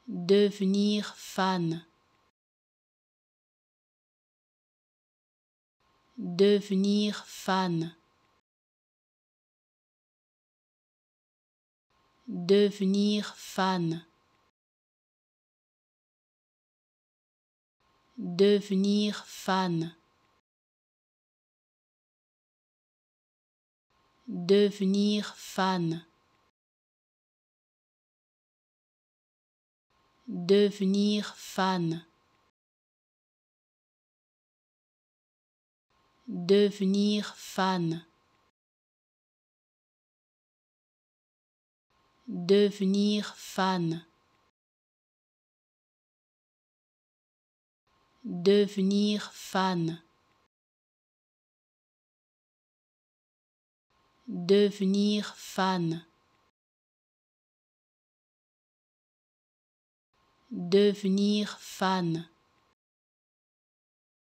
devenir fan, devenir fan, devenir fan, devenir fan, devenir fan, devenir fan, devenir fan, devenir fan, devenir fan, devenir fan, devenir fan.